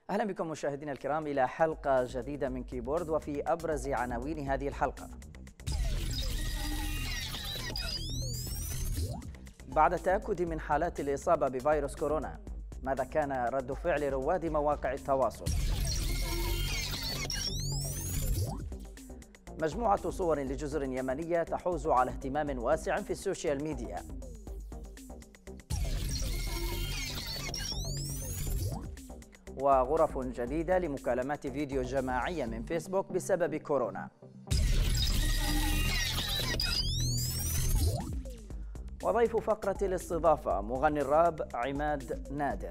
أهلا بكم مشاهدينا الكرام إلى حلقة جديدة من كيبورد، وفي أبرز عناوين هذه الحلقة: بعد التأكد من حالات الإصابة بفيروس كورونا، ماذا كان رد فعل رواد مواقع التواصل؟ مجموعة صور لجزر يمنية تحوز على اهتمام واسع في السوشيال ميديا. وغرف جديدة لمكالمات فيديو جماعية من فيسبوك بسبب كورونا. وضيف فقرة الاستضافة مغني الراب عماد نادر.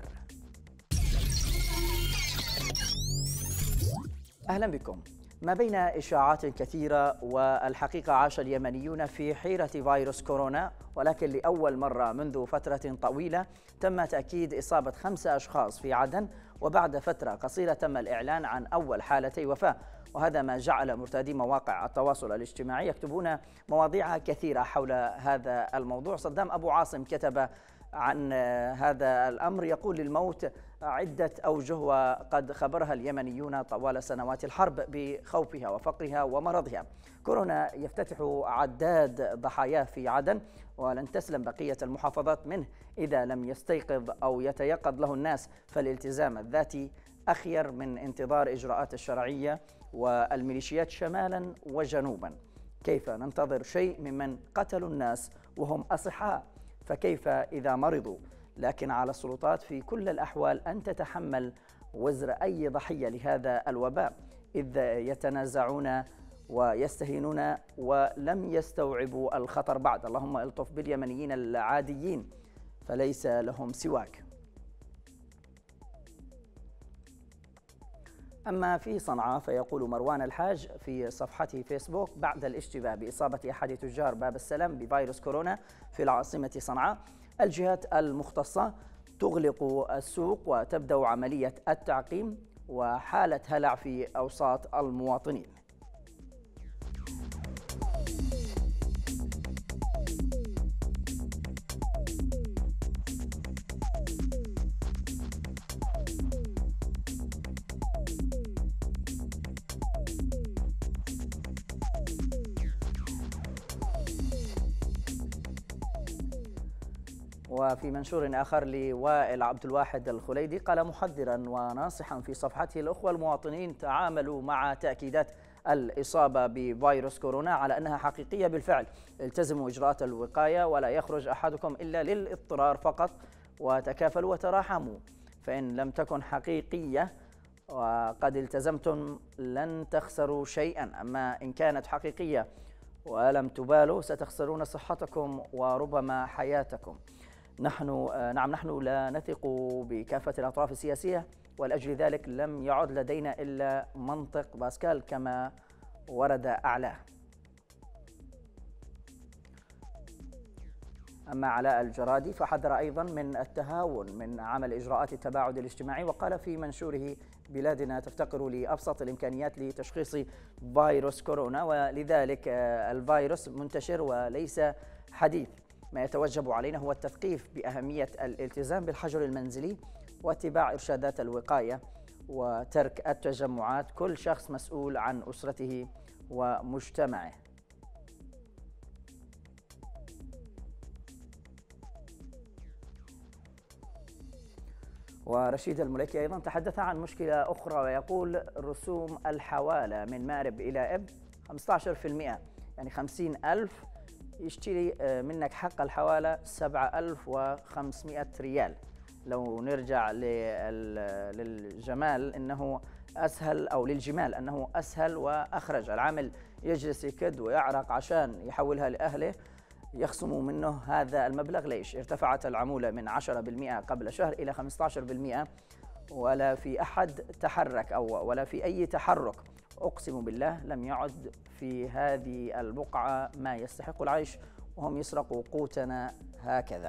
أهلا بكم. ما بين إشاعات كثيرة والحقيقة عاش اليمنيون في حيرة فيروس كورونا، ولكن لأول مرة منذ فترة طويلة تم تأكيد إصابة 5 أشخاص في عدن، وبعد فترة قصيرة تم الإعلان عن أول حالتي وفاة، وهذا ما جعل مرتادي مواقع التواصل الاجتماعي يكتبون مواضيع كثيرة حول هذا الموضوع. صدام أبو عاصم كتب عن هذا الأمر يقول: للموت عدة أوجه وقد خبرها اليمنيون طوال سنوات الحرب بخوفها وفقرها ومرضها. كورونا يفتتح عداد ضحاياه في عدن، ولن تسلم بقية المحافظات منه إذا لم يستيقظ أو يتيقظ له الناس، فالالتزام الذاتي أخير من انتظار إجراءات الشرعية والميليشيات شمالا وجنوبا. كيف ننتظر شيء ممن قتلوا الناس وهم أصحاء؟ فكيف إذا مرضوا؟ لكن على السلطات في كل الأحوال أن تتحمل وزر أي ضحية لهذا الوباء، إذ يتنازعون ويستهينون ولم يستوعبوا الخطر بعد. اللهم الطف باليمنيين العاديين فليس لهم سواك. أما في صنعاء فيقول مروان الحاج في صفحته فيسبوك: بعد الاشتباه بإصابة أحد تجار باب السلام بفيروس كورونا في العاصمة صنعاء، الجهات المختصة تغلق السوق وتبدأ عملية التعقيم، وحالة هلع في أوساط المواطنين. وفي منشور آخر لوائل عبد الواحد الخليدي قال محذرا وناصحا في صفحته: الأخوة المواطنين تعاملوا مع تأكيدات الإصابة بفيروس كورونا على أنها حقيقية بالفعل، التزموا إجراءات الوقاية ولا يخرج أحدكم إلا للاضطرار فقط، وتكافلوا وتراحموا، فإن لم تكن حقيقية وقد التزمتم لن تخسروا شيئا، أما إن كانت حقيقية ولم تبالوا ستخسرون صحتكم وربما حياتكم. نحن لا نثق بكافة الأطراف السياسية، ولأجل ذلك لم يعد لدينا إلا منطق باسكال كما ورد أعلاه. أما علاء الجرادي فحذر أيضا من التهاون من عمل إجراءات التباعد الاجتماعي، وقال في منشوره: بلادنا تفتقر لأبسط الإمكانيات لتشخيص فيروس كورونا، ولذلك الفيروس منتشر وليس حديث. ما يتوجب علينا هو التثقيف بأهمية الالتزام بالحجر المنزلي واتباع إرشادات الوقاية وترك التجمعات. كل شخص مسؤول عن أسرته ومجتمعه. ورشيد المليكي أيضا تحدث عن مشكلة أخرى ويقول: رسوم الحوالة من مارب إلى إب 15%، يعني 50,000 يشتري منك حق الحوالة 7,500 ريال. لو نرجع للجمال إنه أسهل، أو للجمال أنه أسهل وأخرج. العامل يجلس يكد ويعرق عشان يحولها لأهله، يخصموا منه هذا المبلغ. ليش؟ ارتفعت العمولة من 10% قبل شهر إلى 15%، ولا في أحد تحرك ولا في أي تحرك. أقسم بالله لم يعد في هذه البقعة ما يستحق العيش، وهم يسرقوا قوتنا هكذا.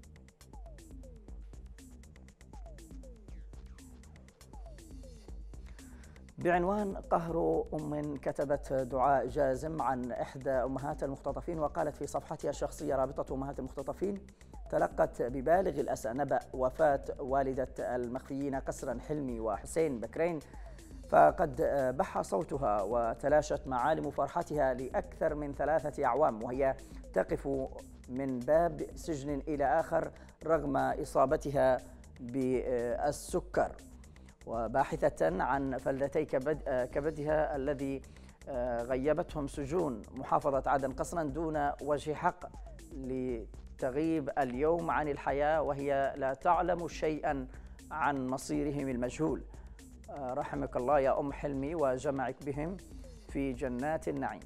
بعنوان قهر أم، كتبت دعاء جازم عن إحدى أمهات المختطفين وقالت في صفحتها الشخصية: رابطة أمهات المختطفين تلقت ببالغ الأسى نبأ وفاة والدة المخفيين قسرا حلمي وحسين بكرين، فقد بح صوتها وتلاشت معالم فرحتها لأكثر من 3 أعوام، وهي تقف من باب سجن إلى آخر رغم إصابتها بالسكر، وباحثة عن فلتي كبدها الذي غيبتهم سجون محافظة عدن قسرا دون وجه حق، لتغيب اليوم عن الحياة وهي لا تعلم شيئا عن مصيرهم المجهول. رحمك الله يا أم حلمي وجمعك بهم في جنات النعيم.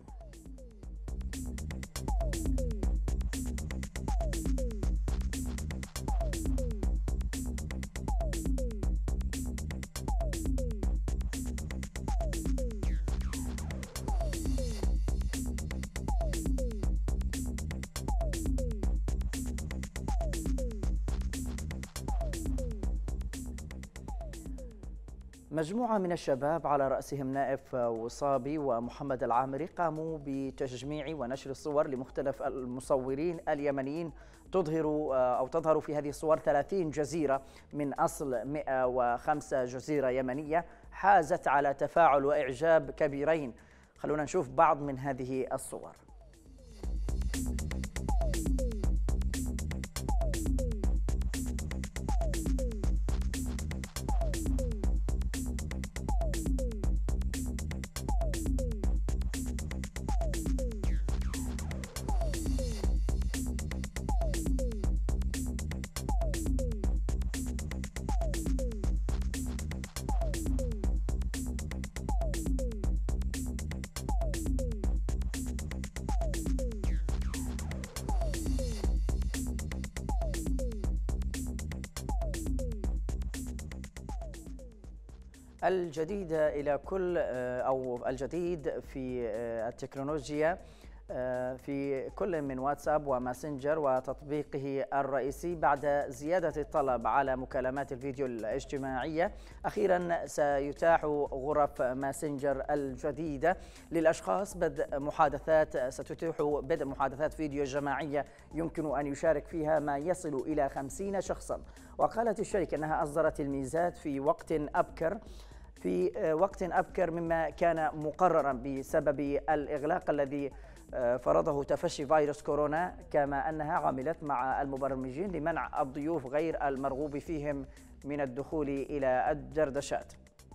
مجموعة من الشباب على رأسهم نائف وصابي ومحمد العامري قاموا بتجميع ونشر الصور لمختلف المصورين اليمنيين تظهر في هذه الصور 30 جزيرة من أصل 105 جزيرة يمنية حازت على تفاعل وإعجاب كبيرين. خلونا نشوف بعض من هذه الصور. الجديد إلى كل أو الجديد في التكنولوجيا في كل من واتساب وماسنجر وتطبيقه الرئيسي بعد زيادة الطلب على مكالمات الفيديو الاجتماعية. أخيرا سيتاح غرف ماسنجر الجديدة للأشخاص ستتيح بدء محادثات فيديو جماعية يمكن أن يشارك فيها ما يصل إلى 50 شخصا. وقالت الشركة أنها أصدرت الميزات في وقت أبكر مما كان مقررا بسبب الإغلاق الذي فرضه تفشي فيروس كورونا، كما أنها عملت مع المبرمجين لمنع الضيوف غير المرغوب فيهم من الدخول إلى الدردشات.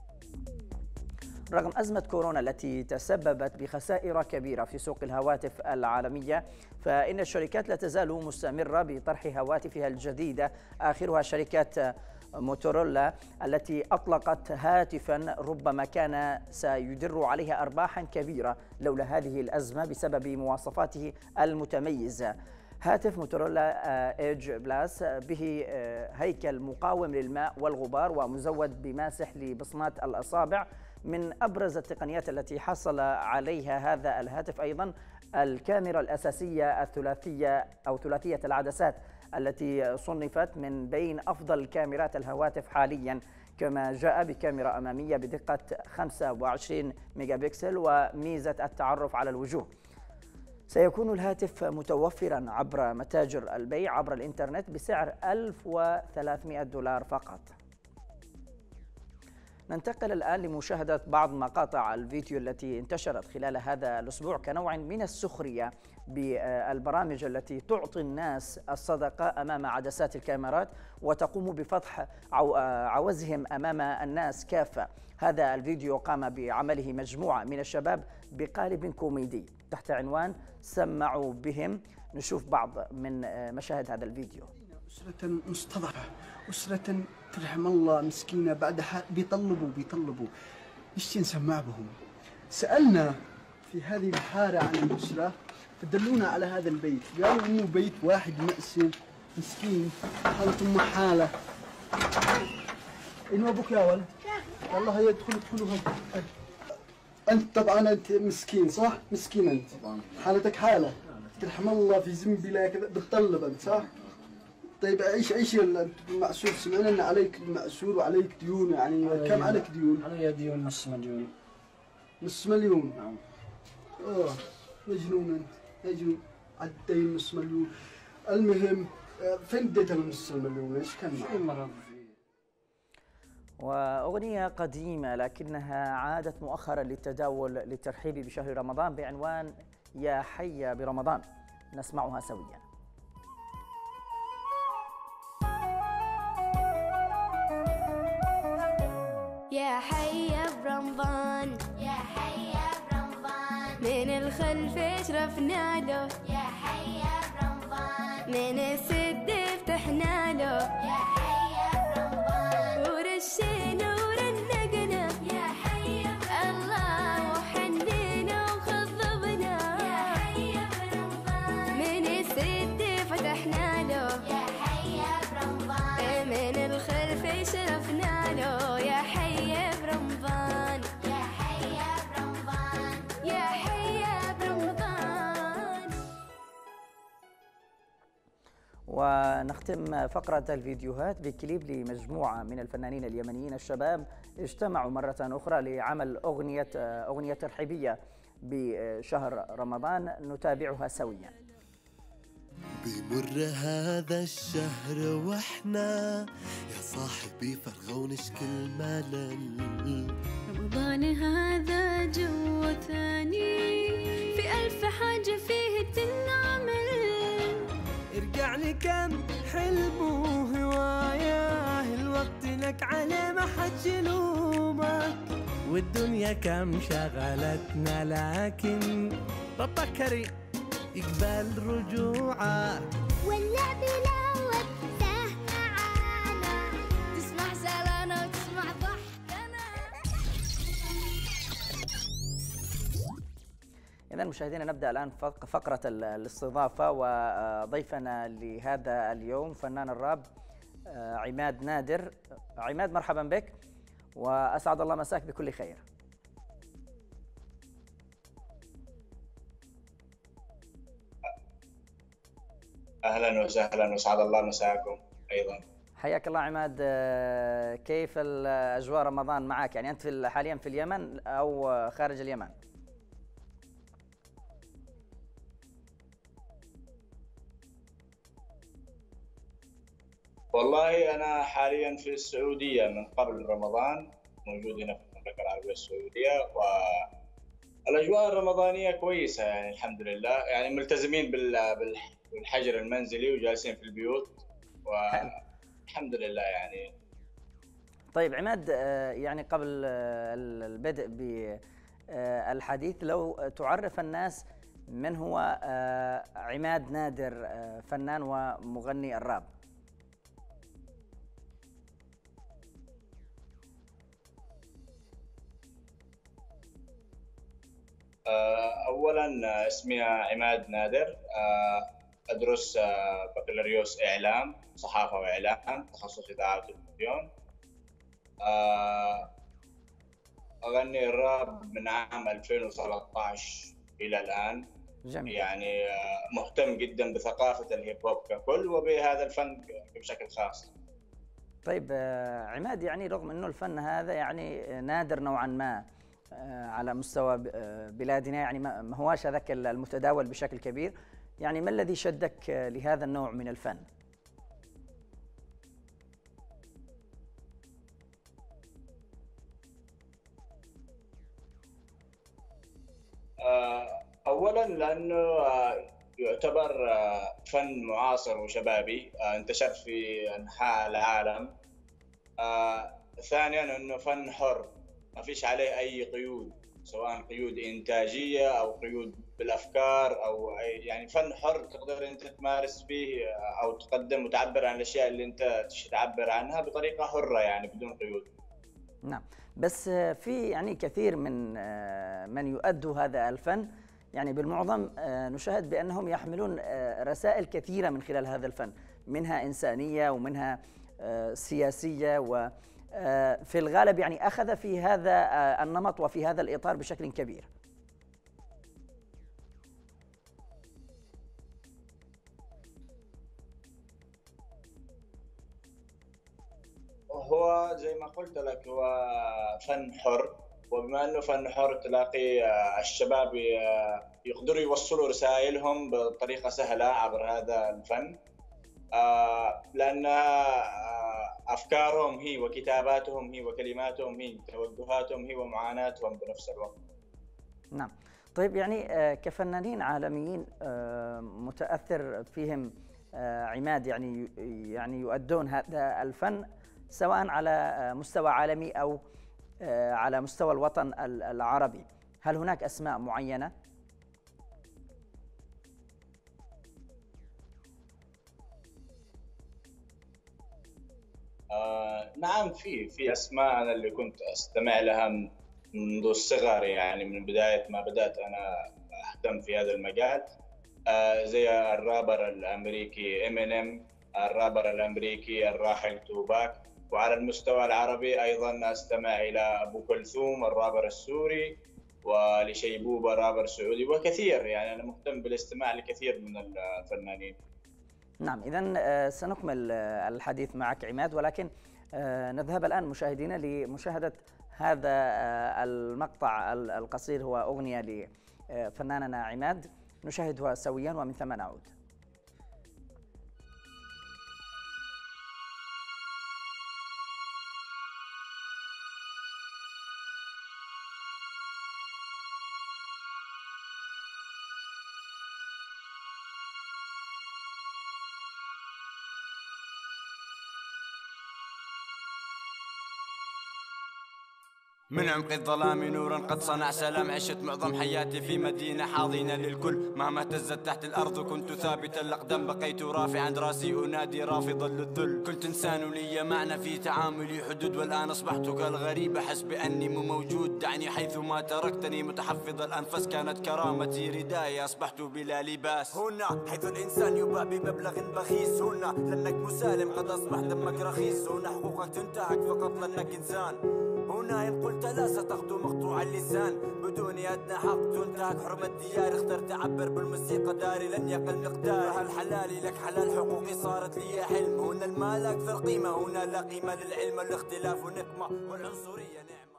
رغم أزمة كورونا التي تسببت بخسائر كبيرة في سوق الهواتف العالمية، فإن الشركات لا تزال مستمرة بطرح هواتفها الجديدة، آخرها شركة موتورولا التي أطلقت هاتفا ربما كان سيدر عليها أرباحا كبيرة لولا هذه الأزمة بسبب مواصفاته المتميزة. هاتف موتورولا إيدج بلاس به هيكل مقاوم للماء والغبار ومزود بماسح لبصمات الأصابع. من أبرز التقنيات التي حصل عليها هذا الهاتف أيضا الكاميرا الأساسية ثلاثية العدسات التي صنفت من بين أفضل كاميرات الهواتف حاليا، كما جاء بكاميرا أمامية بدقة 25 ميجا بكسل وميزة التعرف على الوجوه. سيكون الهاتف متوفرا عبر متاجر البيع عبر الإنترنت بسعر $1300 فقط. ننتقل الآن لمشاهدة بعض مقاطع الفيديو التي انتشرت خلال هذا الأسبوع كنوع من السخرية بالبرامج التي تعطي الناس الصدقة أمام عدسات الكاميرات وتقوم بفضح عوزهم أمام الناس كافة. هذا الفيديو قام بعمله مجموعة من الشباب بقالب كوميدي تحت عنوان سمعوا بهم. نشوف بعض من مشاهد هذا الفيديو. أسرة مستضعفة، أسرة ترحم الله مسكينة بعدها بيطلبوا نشتي نسمع بهم. سألنا في هذه الحارة عن الأسرة فدلونا على هذا البيت، قالوا إنه بيت واحد مأسر مسكين حالة أمه حالة. إنه أبوك يا ولد؟ والله يدخلوا هذا. أنت طبعا أنت مسكين صح؟ مسكين أنت. حالتك حالة. ترحم الله في ذنبي لا كذا بتطلب أنت صح؟ طيب ايش المأسور؟ سمعنا ان عليك مأسور وعليك ديون، يعني كم عليك ديون؟ علي ديون نص مليون. نص مليون؟ نعم. مجنون انت، مجنون. الدين نص مليون. المهم فين اديت النص المليون؟ ايش كان معك؟ وأغنية قديمة لكنها عادت مؤخرا للتداول للترحيب بشهر رمضان بعنوان يا حي برمضان، نسمعها سويا. يا حي برمضان، يا حي برمضان، من الخلف شرفنا له، يا حي برمضان، من السد فتحنا له، يا حي برمضان، ورشينا ورنقنا، يا حي برمضان، الله وحنينا وخضبنا، يا حي برمضان، من السد فتحنا له، يا حي برمضان، من الخلف شرفنا له، يا حي برمضان، يا حي برمضان، يا حي برمضان. ونختم فقرة الفيديوهات بكليب لمجموعة من الفنانين اليمنيين الشباب اجتمعوا مرة أخرى لعمل أغنية ترحيبية بشهر رمضان، نتابعها سويا. بمر هذا الشهر واحنا يا صاحبي فرغة ونشكي الملل، رمضان هذا جو ثاني، في ألف حاجة فيه تنعمل، ارجع لي كم حلم وهوايا، الوقت لك على ما حد يلومك، والدنيا كم شغلتنا لكن ربك كريم يقبل رجوعك، واللعب لو وقته معانا، تسمع زلنا وتسمع ضحكنا. إذا مشاهدينا نبدأ الآن فقرة الاستضافة، وضيفنا لهذا اليوم فنان الراب عماد نادر. عماد مرحبا بك وأسعد الله مساك بكل خير. اهلا وسهلا وسعد الله مساكم ايضا. حياك الله عماد. كيف الاجواء رمضان معك؟ يعني انت حاليا في اليمن او خارج اليمن؟ والله انا حاليا في السعوديه من قبل رمضان، موجود هنا في المملكه العربيه السعوديه، والاجواء الرمضانيه كويسه يعني الحمد لله، يعني ملتزمين بالحجر المنزلي وجالسين في البيوت والحمد لله يعني. طيب عماد، يعني قبل البدء بالحديث لو تعرف الناس من هو عماد نادر، فنان ومغني الراب؟ اولا اسمي عماد نادر، ادرس بكالوريوس اعلام، صحافه واعلام، تخصص اذاعه وتلفزيون. اغني الراب من عام 2013 الى الان. جميل. يعني مهتم جدا بثقافه الهيب هوب ككل وبهذا الفن بشكل خاص. طيب عماد، يعني رغم انه الفن هذا يعني نادر نوعا ما على مستوى بلادنا، يعني ما هواش هذاك المتداول بشكل كبير، يعني ما الذي شدك لهذا النوع من الفن؟ اولا لانه يعتبر فن معاصر وشبابي، انتشر في انحاء العالم. ثانيا انه فن حر، ما فيش عليه اي قيود، سواء قيود انتاجيه او قيود بالافكار او يعني فن حر تقدر انت تمارس فيه او تقدم وتعبر عن الاشياء اللي انت تعبر عنها بطريقه حره يعني بدون قيود. نعم، بس في يعني كثير من يؤدوا هذا الفن، يعني بالمعظم نشاهد بأنهم يحملون رسائل كثيرة من خلال هذا الفن، منها إنسانية ومنها سياسية، وفي الغالب يعني أخذ في هذا النمط وفي هذا الإطار بشكل كبير. هو زي ما قلت لك هو فن حر، وبما انه فن حر تلاقي الشباب يقدروا يوصلوا رسائلهم بطريقه سهله عبر هذا الفن. لأنها أفكارهم هي وكتاباتهم هي وكلماتهم هي توجهاتهم هي ومعاناتهم بنفس الوقت. نعم. طيب يعني كفنانين عالميين متأثر فيهم عماد، يعني يؤدون هذا الفن سواء على مستوى عالمي أو على مستوى الوطن العربي، هل هناك أسماء معينة؟ نعم، في أسماء أنا اللي كنت أستمع لها منذ الصغر، يعني من بداية ما بدأت أنا أهتم في هذا المجال، زي الرابر الأمريكي إمينيم، الرابر الأمريكي الراحل توباك، وعلى المستوى العربي أيضا أستمع إلى أبو كلثوم الرابر السوري، ولشيبوبة رابر سعودي، وكثير. يعني أنا مهتم بالاستماع لكثير من الفنانين. نعم، إذن سنكمل الحديث معك عماد، ولكن نذهب الآن مشاهدينا لمشاهدة هذا المقطع القصير، هو أغنية لفناننا عماد، نشاهدها سويا ومن ثم نعود. من عمق الظلام نورا قد صنع سلام، عشت معظم حياتي في مدينة حاضنة للكل، مهما اهتزت تحت الأرض كنت ثابتا الأقدام، بقيت رافعا راسي أنادي رافضا للذل، كنت إنسان لي معنى في تعاملي حدود، والآن أصبحت كالغريب أحس بأني مو موجود، دعني حيثما تركتني متحفظ الأنفس، كانت كرامتي رداية أصبحت بلا لباس، هنا حيث الإنسان يباع بمبلغ بخيس، هنا لأنك مسالم قد أصبح دمك رخيص، هنا حقوقك تنتهك فقط لأنك إنسان، هنا إن قلت لا ستغدو مقطوع اللسان، بدون أدنى حق تنتهك حرمة الديار، اختر تعبر بالموسيقى داري لن يقل مقدار، هل حلالي لك حلال حقوقي صارت لي حلم، هنا المال أكثر قيمة، هنا لا قيمة للعلم، الاختلاف نقمة والعنصرية نعمة.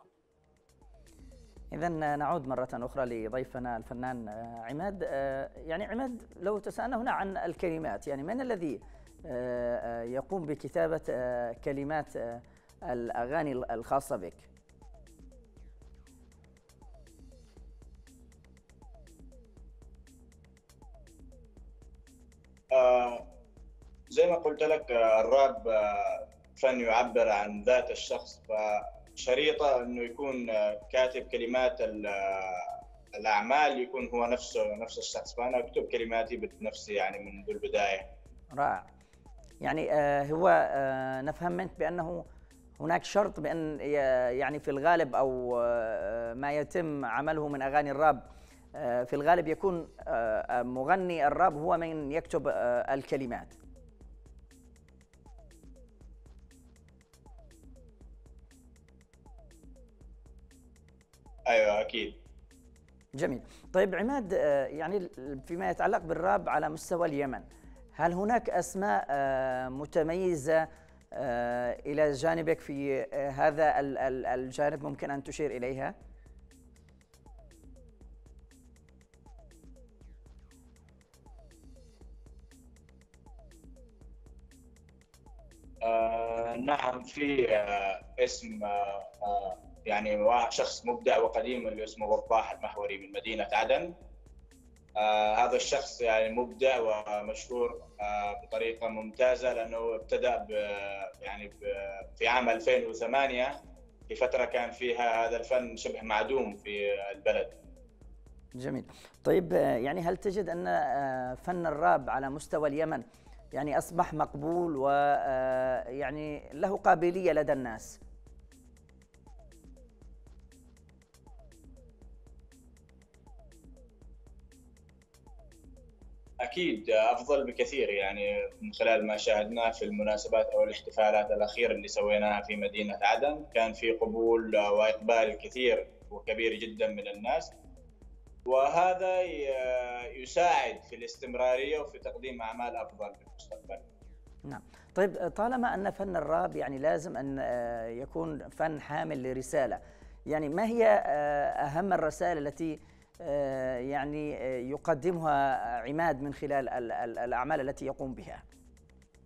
إذن نعود مرة أخرى لضيفنا الفنان عماد. يعني عماد، لو تسألنا هنا عن الكلمات، يعني من الذي يقوم بكتابة كلمات الأغاني الخاصة بك؟ زي ما قلت لك، الراب فن يعبر عن ذات الشخص، فشريطة أنه يكون كاتب كلمات الأعمال يكون هو نفس الشخص، فأنا أكتب كلماتي بنفسي يعني منذ البداية. رائع. يعني هو نفهم منك بأنه هناك شرط بأن يعني في الغالب أو ما يتم عمله من أغاني الراب في الغالب يكون مغني الراب هو من يكتب الكلمات. أيوة أكيد. جميل. طيب عماد، يعني فيما يتعلق بالراب على مستوى اليمن، هل هناك أسماء متميزة إلى جانبك في هذا الجانب ممكن أن تشير إليها؟ نعم، في اسم يعني شخص مبدع وقديم اللي اسمه وضاح المحوري من مدينة عدن. هذا الشخص يعني مبدع ومشهور بطريقة ممتازة، لأنه ابتدأ في عام 2008 في فترة كان فيها هذا الفن شبه معدوم في البلد. جميل. طيب يعني هل تجد أن فن الراب على مستوى اليمن يعني أصبح مقبول ويعني له قابلية لدى الناس؟ أكيد أفضل بكثير، يعني من خلال ما شاهدناه في المناسبات أو الاحتفالات الأخيرة اللي سويناها في مدينة عدن، كان في قبول وإقبال كثير وكبير جدا من الناس، وهذا يساعد في الاستمرارية وفي تقديم أعمال أفضل في المستقبل. نعم. طيب طالما أن فن الراب يعني لازم أن يكون فن حامل لرسالة، يعني ما هي أهم الرسائل التي يعني يقدمها عماد من خلال الأعمال التي يقوم بها؟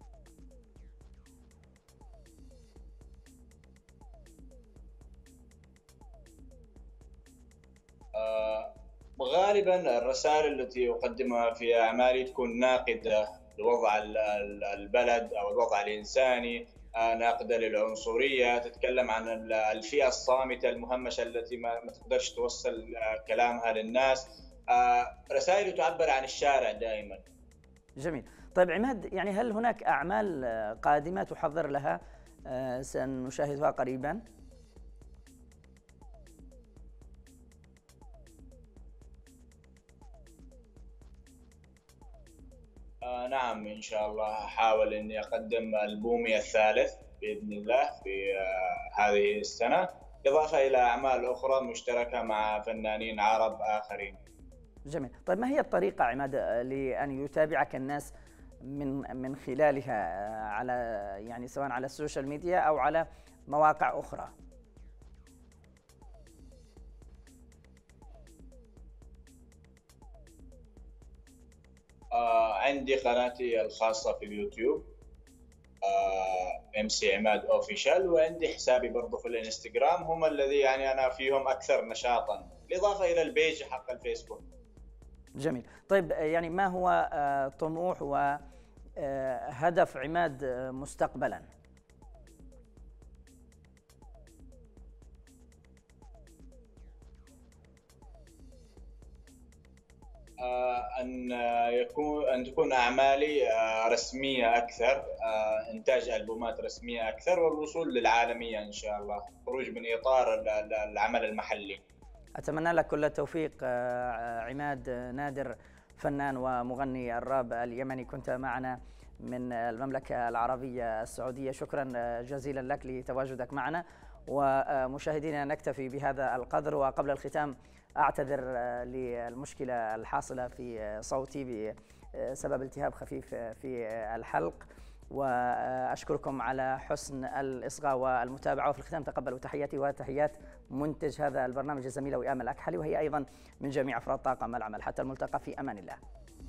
غالبا الرسائل التي أقدمها في أعمالي تكون ناقدة لوضع البلد أو الوضع الإنساني، ناقدة للعنصرية، تتكلم عن الفئة الصامتة المهمشة التي ما تقدرش توصل كلامها للناس. رسائل تعبر عن الشارع دائما. جميل. طيب عماد، يعني هل هناك أعمال قادمة تحضر لها سنشاهدها قريبا؟ نعم إن شاء الله، أحاول إني أقدم ألبومي الثالث بإذن الله في هذه السنة، إضافة إلى أعمال أخرى مشتركة مع فنانين عرب آخرين. جميل. طيب ما هي الطريقة عماد لأن يتابعك الناس من خلالها على يعني سواء على السوشيال ميديا أو على مواقع أخرى؟ عندي قناتي الخاصة في اليوتيوب MC عماد أوفيشال، وعندي حسابي برضو في الانستغرام، هم الذي يعني أنا فيهم أكثر نشاطا، بالإضافة إلى البيج حق الفيسبوك. جميل. طيب يعني ما هو طموح وهدف عماد مستقبلا؟ أن تكون أعمالي رسمية أكثر، إنتاج ألبومات رسمية أكثر، والوصول للعالمية إن شاء الله، خروج من إطار العمل المحلي. أتمنى لك كل التوفيق عماد نادر، فنان ومغني الراب اليمني، كنت معنا من المملكة العربية السعودية. شكرا جزيلا لك لتواجدك معنا، ومشاهدينا نكتفي بهذا القدر. وقبل الختام أعتذر للمشكلة الحاصلة في صوتي بسبب التهاب خفيف في الحلق، وأشكركم على حسن الإصغاء والمتابعة. وفي الختام تقبلوا تحياتي وتحيات منتج هذا البرنامج الزميلة وئام الأكحلي، وهي أيضا من جميع أفراد طاقم العمل. حتى الملتقى، في أمان الله.